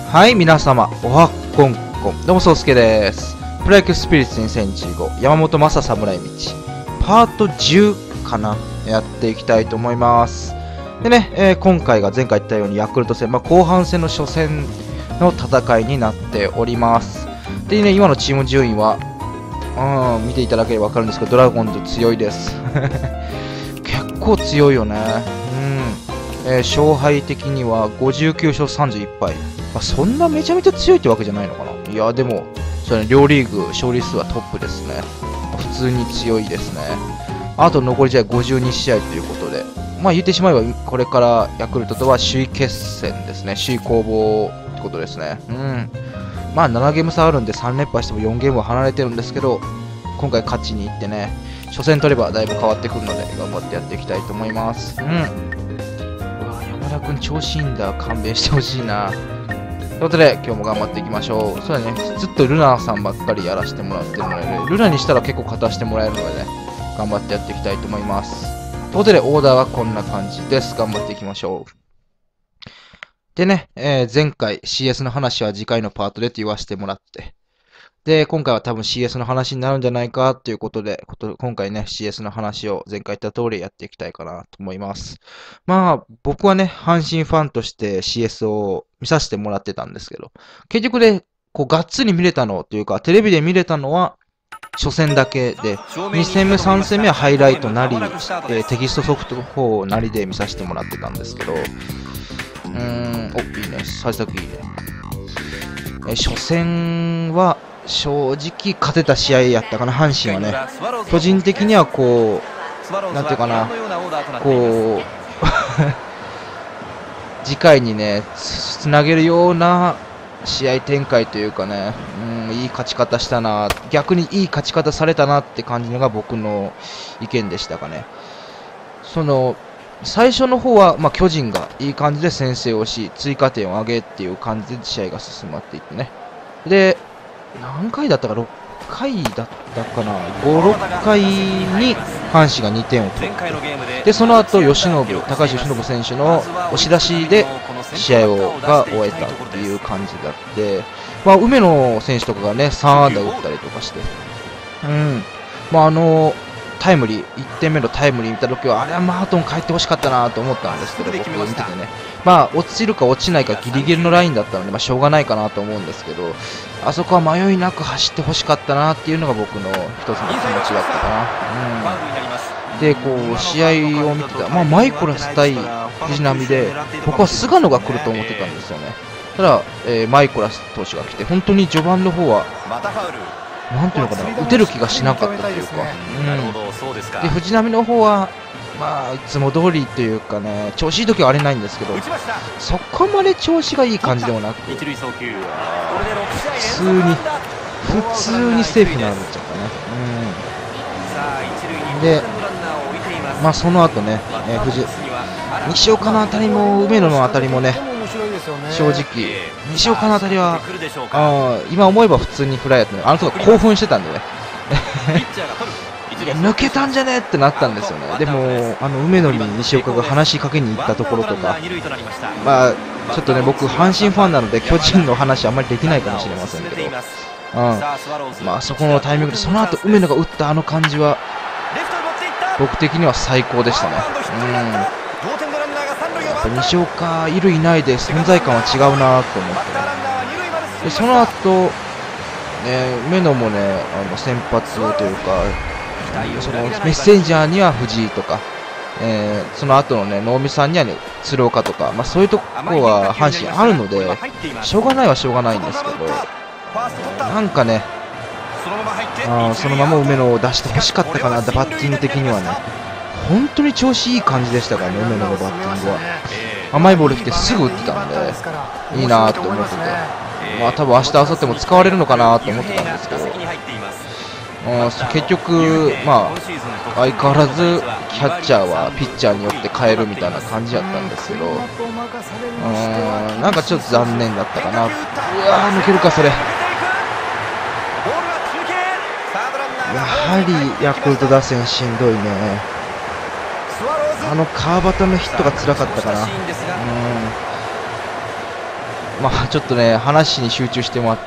はい、皆様、おはこんこん。どうも、そうすけです。プロ野球スピリッツ2015、山本昌侍道、パート10かな、やっていきたいと思います。でね、今回が前回言ったようにヤクルト戦、後半戦の初戦の戦いになっております。でね、今のチーム順位は、見ていただければわかるんですけど、ドラゴンズ強いです。結構強いよね。勝敗的には59勝31敗。そんなめちゃめちゃ強いってわけじゃないのかな。いや、でも、両リーグ勝利数はトップですね。普通に強いですね。あと残り試合52試合ということで、言ってしまえば、これからヤクルトとは首位決戦ですね。首位攻防ってことですね。7ゲーム差あるんで3連敗しても4ゲームは離れてるんですけど、今回勝ちに行ってね、初戦取ればだいぶ変わってくるので、頑張ってやっていきたいと思います。山田君調子いいんだ。勘弁してほしいな。ということで、今日も頑張っていきましょう。そうだね、ずっとルナさんばっかりやらせてもらってるので、ルナにしたら結構勝たせてもらえるのでね、頑張ってやっていきたいと思います。ということで、オーダーはこんな感じです。頑張っていきましょう。でね、前回 CS の話は次回のパートでって言わせてもらって、で、今回は多分 CS の話になるんじゃないかということで、今回ね、CS の話を前回言った通りやっていきたいかなと思います。僕はね、阪神ファンとして CS を見させてもらってたんですけど、結局ね、がっつり見れたのというか、テレビで見れたのは、初戦だけで、2戦目、3戦目はハイライトなり、テキストソフト4なりで見させてもらってたんですけど、いいね、幸先いいね。初戦は、正直勝てた試合やったかな、阪神はね。個人的にはなんていうかな、次回にね、つなげるような試合展開というかね、いい勝ち方したな、逆にいい勝ち方されたなって感じのが僕の意見でしたかね。最初の方は、巨人がいい感じで先制をし、追加点を挙げっていう感じで試合が進まっていってね。で、何回だったか、6回だったかな、5、6回に阪神が2点を取って、で、その後、高橋由伸選手の押し出しで試合が終えたっていう感じだって、梅野選手とかがね、3安打打ったりとかして、タイムリー、1点目のタイムリー見たときは、あれはマートン帰ってほしかったなと思ったんですけど、僕見ててね、落ちるか落ちないかギリギリのラインだったので、しょうがないかなと思うんですけど、あそこは迷いなく走ってほしかったなっていうのが僕の一つの気持ちだったかな。で、試合を見てた、マイコラス対藤浪で、僕は菅野が来ると思ってたんですよね。ただ、マイコラス投手が来て、本当に序盤の方は、なんていうのかな、打てる気がしなかったというか、で藤浪の方は、いつも通りというかね、調子いい時は荒れないんですけど、そこまで調子がいい感じでもなく、普通にセーフになっちゃったね。で、その後ね、西岡の当たりも梅野の当たりもね、正直、西岡の当たりは、今思えば普通にフライやってね、あの人が興奮してたんでね、抜けたんじゃねってなったんですよね。でも、梅野に西岡が話しかけに行ったところとか、ちょっとね、僕、阪神ファンなので、巨人の話あんまりできないかもしれませんけど、そこのタイミングで、その後梅野が打ったあの感じは、僕的には最高でしたね。西岡いるいないで存在感は違うなと思って、でその後、梅野もね、先発というか、そのメッセンジャーには藤井とか、その後のね、能見さんにはね、鶴岡とか、そういうとこは阪神あるので、しょうがないはしょうがないんですけど、なんかね、そのまま梅野を出してほしかったかな、バッティング的にはね。本当に調子いい感じでしたからね、梅野のバッティングは。甘いボール来てすぐ打ってたんで、いいなと思ってて、多分明日、明後日も使われるのかなと思ってたんですけど、結局、相変わらずキャッチャーはピッチャーによって変えるみたいな感じだったんですけど、なんかちょっと残念だったかな。うわー、抜けるか、それ。やはりヤクルト打線しんどいね。川端のヒットが辛かったかな。 まあちょっとね、話に集中してまって、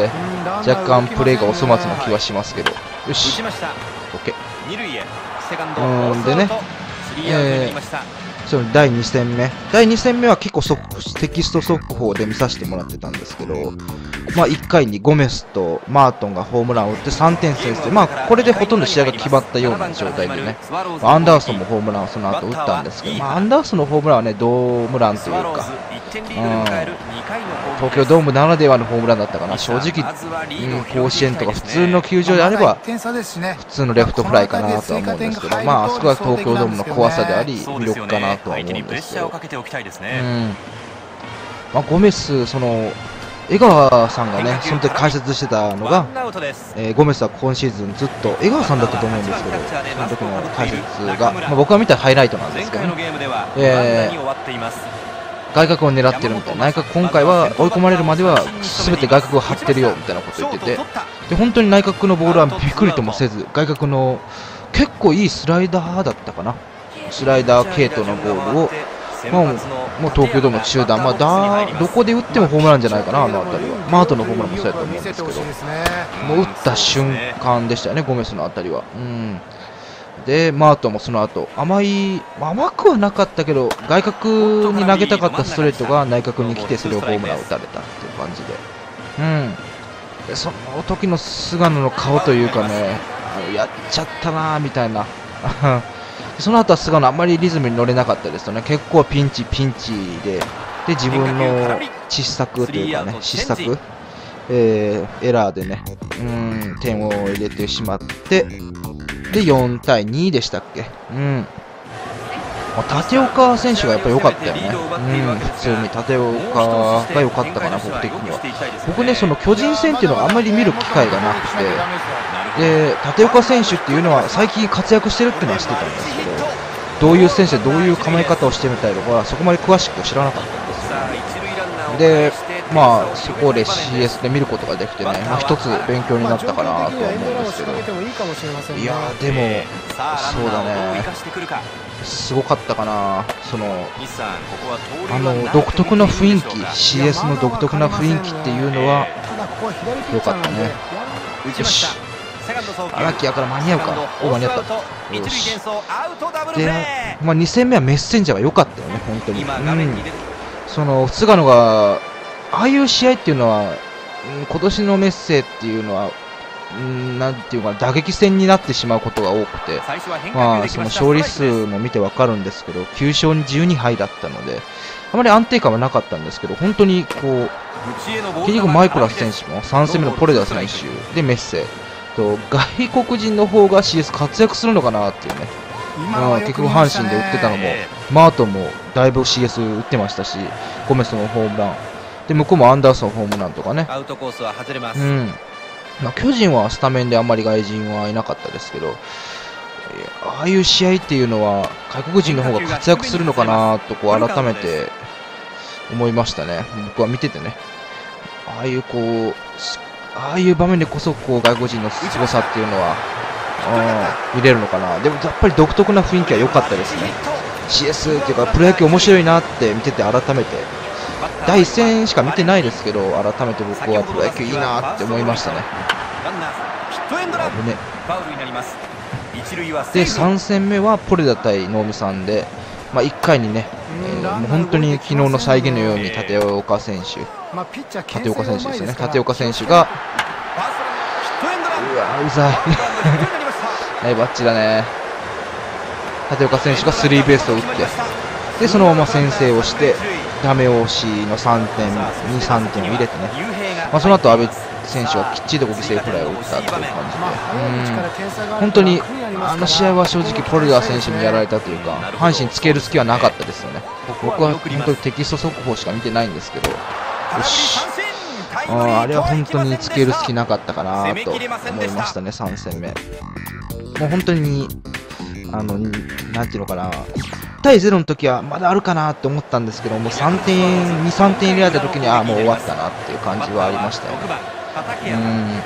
若干プレーがお粗末な気はしますけど、よし、OK。でね、その第2戦目は結構テキスト速報で見させてもらってたんですけど、まあ1回にゴメスとマートンがホームランを打って3点先制、まあこれでほとんど試合が決まったような状態でね、アンダーソンもホームランをその後打ったんですけど、まあアンダーソンのホームランはね、ドームランというか、東京ドームならではのホームランだったかな、正直、甲子園とか普通の球場であれば、普通のレフトフライかなとは思うんですけど、まああそこは東京ドームの怖さであり、魅力かなとは思うんですけど、まあ、ゴメス、江川さんがね、その時解説してたのが、ゴメスは今シーズンずっと、江川さんだったと思うんですけど、その時の解説が、まあ、僕が見たハイライトなんですけど、外角を狙ってるみたいな、内角今回は追い込まれるまでは全て外角を張ってるよみたいなこと言ってて、で本当に内角のボールはびっくりともせず、外角の結構いいスライダーだったかな、スライダー系統のボールを、もう東京ドームの中段、どこで打ってもホームランじゃないかな、あの辺りは。マートのホームランもそうやと思うんですけど、もう打った瞬間でしたよね、ゴメスの辺りは。で、マートもその後甘くはなかったけど、外角に投げたかったストレートが内角に来て、それをホームラン打たれたっていう感じで、でその時の菅野の顔というかね、やっちゃったなーみたいな。その後は菅野あんまりリズムに乗れなかったですとね、結構ピンチで自分の失策というかね、エラーでね、点を入れてしまって、で4対2でしたっけ。立岡選手がやっぱり良かったよね。普通に立岡が良かったかな、僕的には。僕ね、その巨人戦っていうのがあんまり見る機会がなくて、で立岡選手っていうのは最近活躍してるっていうのは知ってたんですけど、どういう選手でどういう構え方をしてみたいとかそこまで詳しく知らなかったんですよ。で、まあそこで CS で見ることができてね、一つ勉強になったかなとは思うんですけど、いやーでもそうだね、すごかったかな、独特な雰囲気、 CS の独特な雰囲気っていうのは良かったね。よし、荒木やから間に合うか。間に合った。よし。で、2戦目はメッセンジャーが良かったよね、本当に。菅野が、ああいう試合っていうのは、今年のメッセっていうのは、なんていうか、打撃戦になってしまうことが多くて、その勝利数も見てわかるんですけど、9勝に12敗だったので、あまり安定感はなかったんですけど、本当にこう、結局マイコラス選手も3戦目のポレダ選手でメッセ。外国人の方が CS 活躍するのかなっていうね、結局阪神で打ってたのも、マートンもだいぶ CS 打ってましたし、ゴメスのホームランで、向こうもアンダーソンホームランとかね、巨人はスタメンであんまり外人はいなかったですけど、ああいう試合っていうのは外国人の方が活躍するのかなとこう改めて思いましたね、僕は見ててね。ああいう場面でこそこう外国人の凄さっていうのは見れるのかな。でもやっぱり独特な雰囲気は良かったですね。CS っていうかプロ野球面白いなって見てて改めて、第1戦しか見てないですけど改めて僕はプロ野球いいなって思いましたね。危ね。で3戦目はポレダ対能見さんで、1回にね、もう本当に昨日の再現のように立岡選手ですよね。立岡選手がうざいバッチだね。立岡選手がスリーベースを打って、でそのまま先制をしてダメ押しの3点を入れてね、その後阿部選手はきっちりと犠牲フライを打ったという感じで、本当にあの試合は正直ポレダー選手にやられたというか、阪神つける隙はなかったですよね。僕は本当にテキスト速報しか見てないんですけど、よし、あれは本当につける隙なかったかなと思いましたね。3戦目もう本当になんていうのかな、1対0の時はまだあるかなって思ったんですけど、もう3点入れられた時にもう終わったなっていう感じはありましたよね。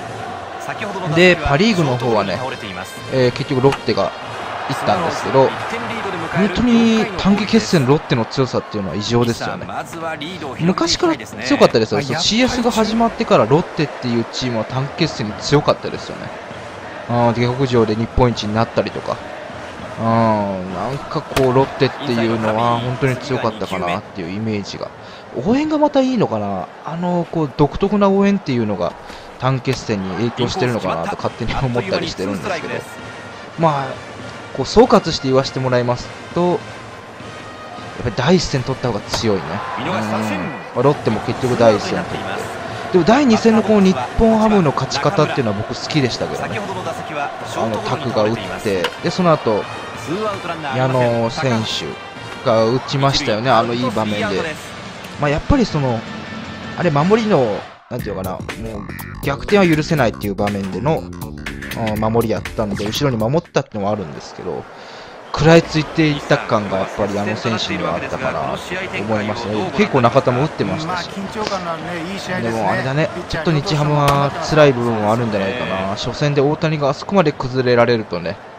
でパ・リーグの方はね、結局ロッテがいったんですけど、 本当に短期決戦ロッテの強さっていうのは異常ですよね。昔から強かったですよ。CS が始まってからロッテっていうチームは短期決戦に強かったですよね。下克上で日本一になったりとか、なんかこうロッテっていうのは本当に強かったかなっていうイメージが。応援がまたいいのかな、こう独特な応援っていうのが短期決戦に影響してるのかなと勝手に思ったりしてるんですけど、まあこう総括して言わせてもらいますと、やっぱり第一戦取った方が強いね。ロッテも結局第一戦取って、でも第2戦のこの日本ハムの勝ち方っていうのは僕好きでしたけどね。タクが打って、でその後矢野選手が打ちましたよね、いい場面で。やっぱりあれ守りのなんていうかな、もう逆転は許せないっていう場面での守りやったので、後ろに守ったってのはあるんですけど、食らいついていった感がやっぱり選手にはあったかなと思いましたね。結構中田も打ってましたし、でもあれだね、ちょっと日ハムは辛い部分もあるんじゃないかな。初戦で大谷があそこまで崩れられるとね、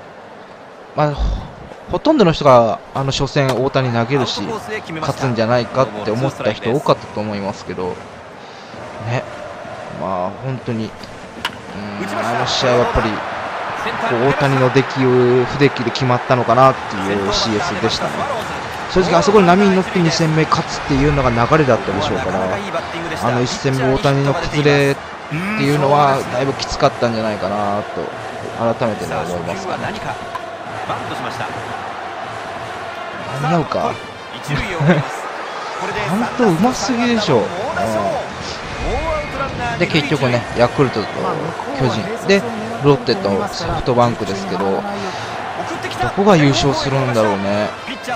ほとんどの人が初戦大谷投げるし勝つんじゃないかって思った人多かったと思いますけどね。本当に試合はやっぱり大谷の不出来で決まったのかなっていう CS でしたね。正直あそこに波に乗って2戦目勝つっていうのが流れだったでしょうから、1戦目大谷の崩れっていうのはだいぶきつかったんじゃないかなと改めて、思いますかね。間に合うか本当うますぎでしょ。で結局ね、ヤクルトと巨人でロッテとソフトバンクですけど、どこが優勝するんだろうね。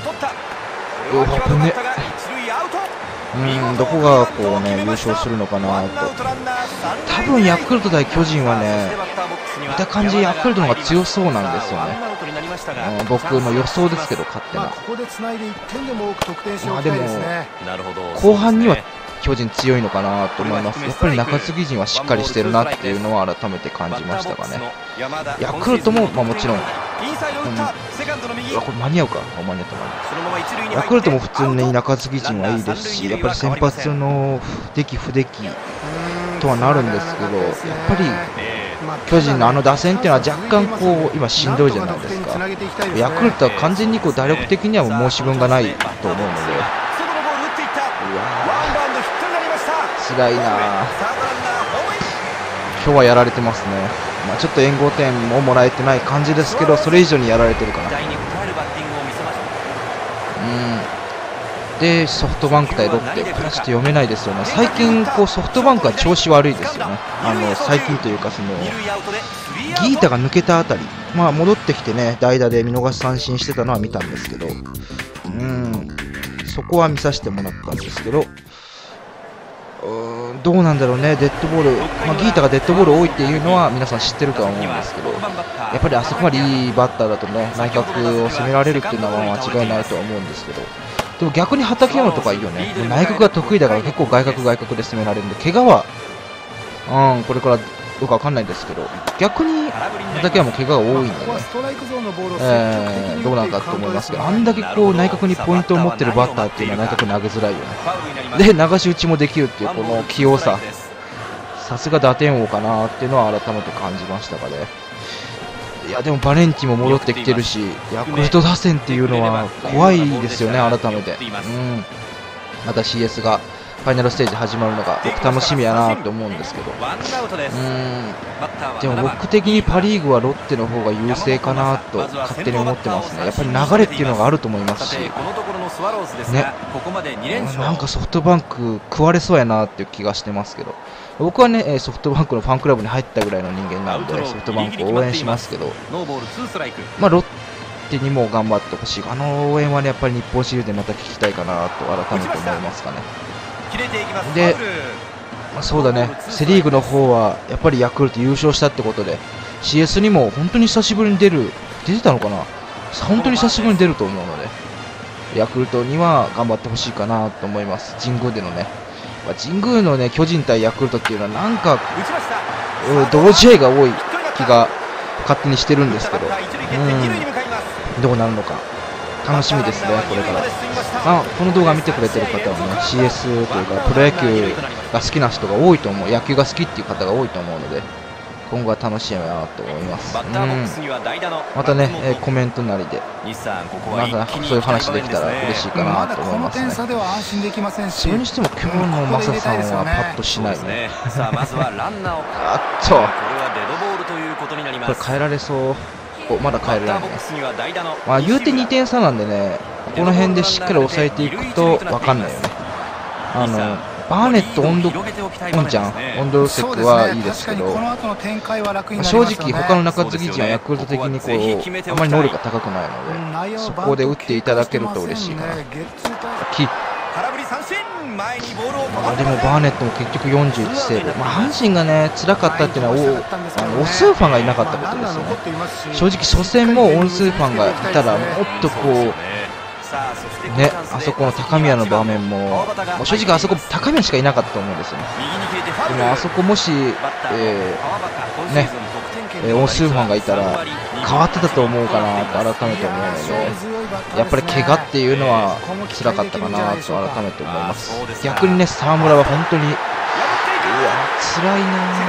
どこがこうね優勝するのかなと。多分ヤクルト対巨人はね、見た感じヤクルトの方が強そうなんですよね。僕の予想ですけど、勝手な。でも後半には巨人強いのかなと思います。やっぱり中継ぎ陣はしっかりしてるなっていうのは改めて感じましたかね。ヤクルトももちろん、これ間に合うか、間に合った。ヤクルトも普通に中継ぎ陣はいいですし、やっぱり先発の不出来とはなるんですけど、やっぱり巨人の打線っていうのは若干こう今しんどいじゃないですか。ヤクルトは完全にこう打力的には申し分がないと思うので、辛いな。今日はやられてますね。ちょっと援護点ももらえてない感じですけど、それ以上にやられてるかな。でソフトバンク対ロッテ、これはちょっと読めないですよね。最近こうソフトバンクは調子悪いですよね。最近というかギータが抜けたあたり、戻ってきてね、代打で見逃し三振してたのは見たんですけど、そこは見させてもらったんですけど、どうなんだろうね。デッドボール、ギータがデッドボール多いっていうのは皆さん知ってるとは思うんですけど、やっぱりあそこまでいいバッターだとね、内角を攻められるっていうのは間違いないとは思うんですけど、でも逆に畠山とかいいよね。内角が得意だから結構外角で攻められるんで、怪我はこれからどうかわかんないですけど、逆に畠山も怪我が多いんでね、どうなんだと思いますけど、あんだけこう内角にポイントを持ってるバッターっていうのは内角投げづらいよね。で流し打ちもできるっていうこの器用さ、さすが打点王かなっていうのは改めて感じましたかね。いやでもバレンティも戻ってきてるし、ヤクルト打線っていうのは怖いですよね。改めてまた CS がファイナルステージ始まるのが僕楽しみやなと思うんですけど、でも僕的にパ・リーグはロッテの方が優勢かなと勝手に思ってますね。やっぱり流れっていうのがあると思いますしね、なんかソフトバンク食われそうやなっていう気がしてますけど、僕はねソフトバンクのファンクラブに入ったぐらいの人間なんでソフトバンクを応援しますけど、ロッテにも頑張ってほしい。応援はねやっぱり日本シリーズでまた聞きたいかなと改めて思いますかね。で、そうだね、セ・リーグの方はやっぱりヤクルト優勝したってことで CS にも本当に久しぶりに出てたのかな、本当に久しぶりに出ると思うので、ヤクルトには頑張ってほしいかなと思います。神宮でのね、神宮のね巨人対ヤクルトっていうのはなんか同試合が多い気が勝手にしてるんですけど、どうなるのか楽しみですね、これから。まあ、この動画見てくれてる方はね、CS というか、プロ野球が好きな人が多いと思う、野球が好きっていう方が多いと思うので、今後は楽しみだなと思います。またね、コメントなりで、またそういう話できたら嬉しいかなと思いますね。それにしても今日のマサさんはパッとしないね。あっと、これ変えられそう。お、まだ変えられないね。まあ言うて2点差なんでね、この辺でしっかり抑えていくと分かんないよね。バーネット、オンちゃん、オンドルセックはいいですけど、正直、他の中継ぎ陣はヤクルト的にこうあまり能力が高くないので、そこで打っていただけると嬉しいかな。でもバーネットも結局41セーブ、阪神がね辛かったっていうのはオスーファンがいなかったことですよね。正直、初戦もオスーファンがいたらもっとこうね、あそこの高宮の場面も、正直あそこ高宮しかいなかったと思うんですよね。でもあそこもし、オスーファンがいたら変わってたと思うかなと改めて思うので、やっぱり怪我っていうのは辛かったかなと改めて思います。逆にね、沢村は本当に辛いな。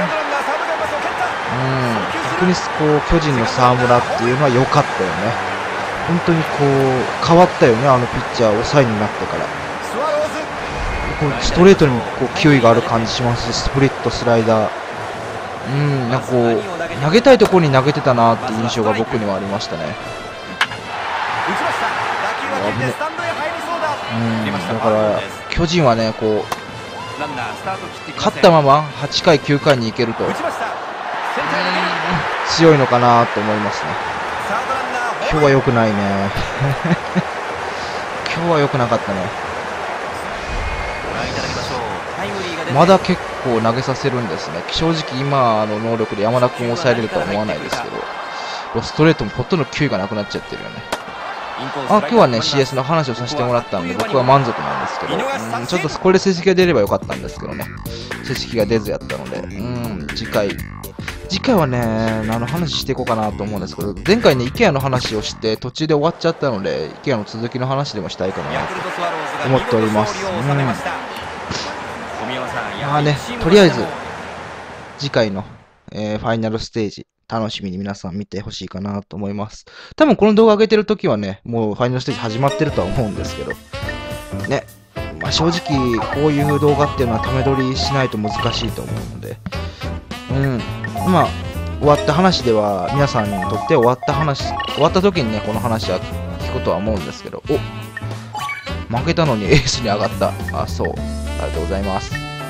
逆にこう巨人の沢村っていうのは良かったよね。本当にこう変わったよね、あのピッチャー抑えになってから。こうストレートにもこう球威がある感じしますし、スプリット、スライダー、なんかこう投げたいところに投げてたなっていう印象が僕にはありましたね。だから巨人はね、こう勝ったまま8回、9回に行けると強いのかなと思いますね。今日は良くないね。今日は良くなかったね。まだ結構投げさせるんですね。正直今の能力で山田君を抑えれるとは思わないですけど、ストレートもほとんど球威がなくなっちゃってるよね。今日はね CS の話をさせてもらったんで僕は満足なんですけど、ちょっとこれで成績が出ればよかったんですけどね、成績が出ずやったので、次回はね、話していこうかなと思うんですけど、前回ね、IKEA の話をして途中で終わっちゃったので、IKEA の続きの話でもしたいかなと思っております。まあね、とりあえず、次回の、ファイナルステージ、楽しみに皆さん見てほしいかなと思います。多分この動画上げてるときはね、もうファイナルステージ始まってるとは思うんですけど、ね、正直、こういう動画っていうのはため撮りしないと難しいと思うので、終わった話では、皆さんにとって終わった時にね、この話は聞くとは思うんですけど、負けたのにエースに上がった。そう。ありがとうございます。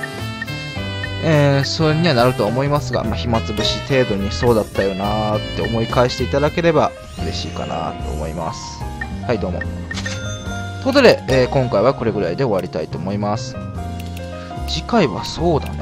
それにはなるとは思いますが、暇つぶし程度にそうだったよなーって思い返していただければ嬉しいかなと思います。はい、どうも。ということで、今回はこれぐらいで終わりたいと思います。次回はそうだね。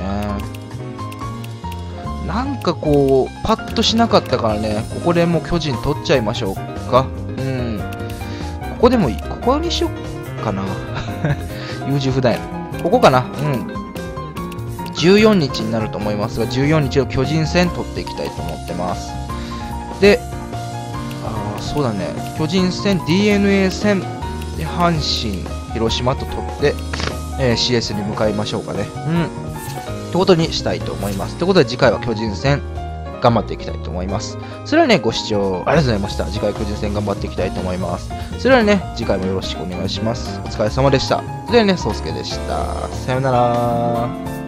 なんかこう、パッとしなかったからね、ここでもう巨人取っちゃいましょうか。ここでもいい。ここにしようかな。優柔不断や。ここかな。14日になると思いますが、14日の巨人戦取っていきたいと思ってます。で、そうだね。巨人戦、DNA 戦、で阪神、広島と取って、CS に向かいましょうかね。ということにしたいと思います。ということで次回は巨人戦頑張っていきたいと思います。それではね、ご視聴ありがとうございました。次回巨人戦頑張っていきたいと思います。それではね、次回もよろしくお願いします。お疲れ様でした。それではね、そうすけでした。さようなら。